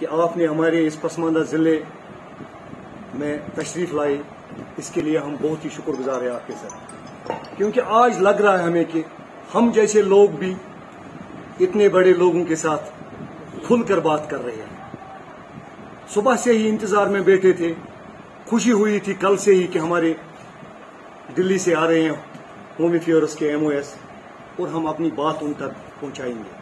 کہ آپ نے ہمارے اس پسماندہ ضلع میں تشریف لائی، اس کے لیے ہم بہت ہی شکر گزار ہیں آپ کے ساتھ، کیونکہ آج لگ رہا ہے ہمیں کہ ہم جیسے لوگ بھی اتنے بڑے لوگوں کے ساتھ کھل کر بات کر رہے ہیں۔ صبح سے ہی انتظار میں بیٹھے تھے، خوشی ہوئی تھی کل سے ہی کہ ہمارے دلی سے آ رہے ہیں ہوم افیئرز کے MOS، اور ہم اپنی بات ان تک پہنچائیں گے۔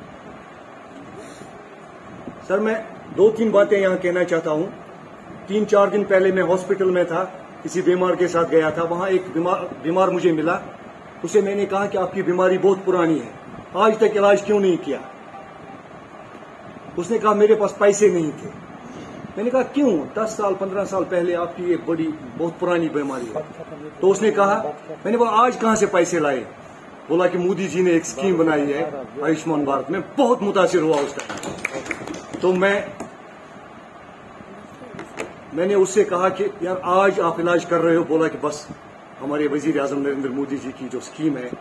سر، میں 2-3 باتیں یہاں کہنا چاہتا ہوں۔ 3-4 دن پہلے میں ہاسپٹل میں تھا، کسی بیمار کے ساتھ گیا تھا، وہاں ایک بیمار مجھے ملا۔ اسے میں نے کہا کہ آپ کی بیماری بہت پرانی ہے، آج تک علاج کیوں نہیں کیا؟ اس نے کہا میرے پاس پیسے نہیں تھے۔ میں نے کہا کیوں؟ 10 سال 15 سال پہلے آپ کی ایک بہت پرانی بیماری ہے۔ تو اس نے کہا، میں نے کہا آج کہاں سے پیسے لائے؟ بولا کہ مودی جی نے ایک اسکیم بنائی ہے آیوشمان بھارت۔ میں بہت متاثر ہوا اس کا، تو میں نے اس سے کہا کہ یار آج آپ علاج کر رہے ہو؟ بولا کہ بس ہمارے وزیر اعظم نریندر مودی جی کی جو اسکیم ہے۔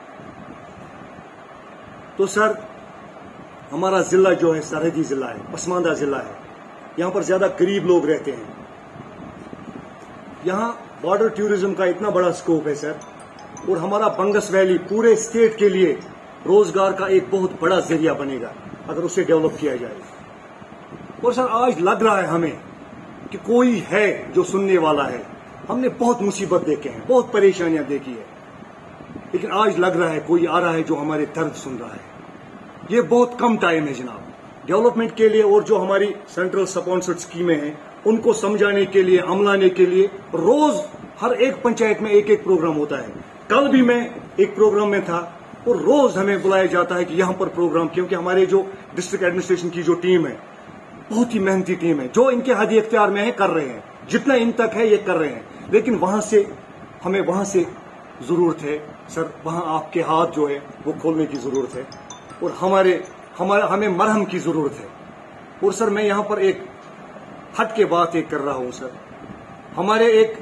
تو سر، ہمارا ضلع جو ہے سرحدی ضلع ہے، پسماندہ ضلع ہے، یہاں پر زیادہ غریب لوگ رہتے ہیں۔ یہاں بارڈر ٹورزم کا اتنا بڑا سکوپ ہے سر، اور ہمارا بنگس ویلی پورے اسٹیٹ کے لیے روزگار کا ایک بہت بڑا ذریعہ بنے گا اگر اسے ڈیولپ کیا جائے۔ اور سر، آج لگ رہا ہے ہمیں کہ کوئی ہے جو سننے والا ہے۔ ہم نے بہت مصیبت دیکھے ہیں، بہت پریشانیاں دیکھی ہیں، لیکن آج لگ رہا ہے کوئی آ رہا ہے جو ہمارے درد سن رہا ہے۔ یہ بہت کم ٹائم ہے جناب ڈیولپمنٹ کے لیے، اور جو ہماری سینٹرل سپانسرڈ اسکیمیں ہیں ان کو سمجھانے کے لیے، عملانے کے لیے روز ہر ایک پنچایت میں ایک پروگرام ہوتا ہے۔ کل بھی میں ایک پروگرام میں تھا، اور روز ہمیں بلایا جاتا ہے کہ یہاں پر پروگرام، کیونکہ ہمارے جو ڈسٹرکٹ ایڈمنسٹریشن کی جو ٹیم ہے بہت ہی محنتی ٹیم ہے، جو ان کے حد اختیار میں ہے کر رہے ہیں، جتنا ان تک ہے یہ کر رہے ہیں، لیکن ہمیں وہاں سے ضرورت ہے سر، وہاں آپ کے ہاتھ جو ہے وہ کھولنے کی ضرورت ہے، اور ہمیں مرہم کی ضرورت ہے۔ اور سر، میں یہاں پر ایک ہٹ کے بات ایک کر رہا ہوں سر۔ ہمارے ایک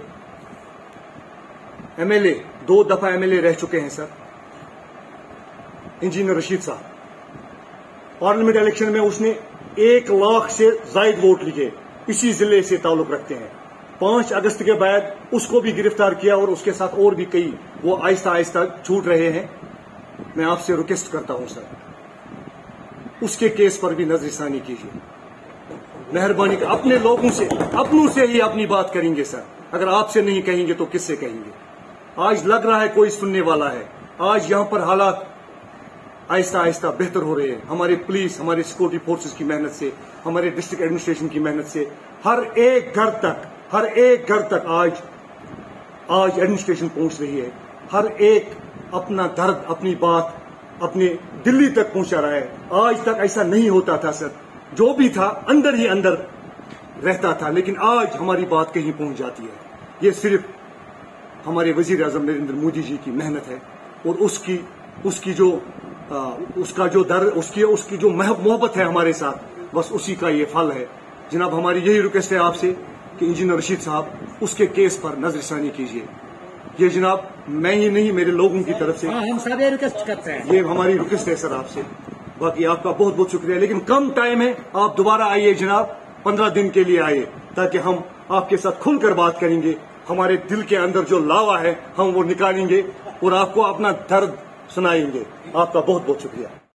MLA 2 دفعہ MLA رہ چکے ہیں سر، انجینئر رشید صاحب۔ پارلیمنٹ الیکشن میں اس نے 1 لاکھ سے زائد ووٹ لیے، اسی ضلع سے تعلق رکھتے ہیں۔ 5 اگست کے بعد اس کو بھی گرفتار کیا، اور اس کے ساتھ اور بھی کئی، وہ آہستہ آہستہ چھوٹ رہے ہیں۔ میں آپ سے ریکویسٹ کرتا ہوں سر، اس کے کیس پر بھی نظر ثانی کیجیے، مہربانی کر۔ اپنے لوگوں سے، اپنوں سے ہی اپنی بات کریں گے سر، اگر آپ سے نہیں کہیں گے تو کس سے کہیں گے؟ آج لگ رہا ہے کوئی سننے والا ہے۔ آج یہاں پر حالات آہستہ آہستہ بہتر ہو رہے ہیں، ہمارے پولیس، ہمارے سیکورٹی فورسز کی محنت سے، ہمارے ڈسٹرکٹ ایڈمنسٹریشن کی محنت سے، ہر ایک گھر تک آج ایڈمنسٹریشن پہنچ رہی ہے۔ ہر ایک اپنا درد، اپنی بات اپنے دلی تک پہنچا رہا ہے۔ آج تک ایسا نہیں ہوتا تھا سر، جو بھی تھا اندر ہی اندر رہتا تھا، لیکن آج ہماری بات کہیں پہنچ جاتی ہے۔ یہ صرف ہمارے وزیر اعظم نریندر مودی جی کی محنت ہے، اور اس کی جو محبت ہے ہمارے ساتھ، بس اسی کا یہ پھل ہے۔ جناب، ہماری یہی ریکویسٹ ہے آپ سے کہ انجینئر رشید صاحب اس کے کیس پر نظر ثانی کیجیے۔ یہ جناب میں ہی نہیں، میرے لوگوں کی طرف سے ہم سب ریکویسٹ کرتے ہیں، یہ ہماری ریکویسٹ ہے سر آپ سے۔ باقی آپ کا بہت بہت شکریہ، لیکن کم ٹائم ہے، آپ دوبارہ آئیے جناب، 15 دن کے لیے آئیے، تاکہ ہم آپ کے ساتھ کھل کر بات کریں گے۔ ہمارے دل کے اندر جو لاوا ہے ہم وہ نکالیں گے، اور آپ کو اپنا درد سنائیں گے۔ آپ کا بہت بہت شکریہ۔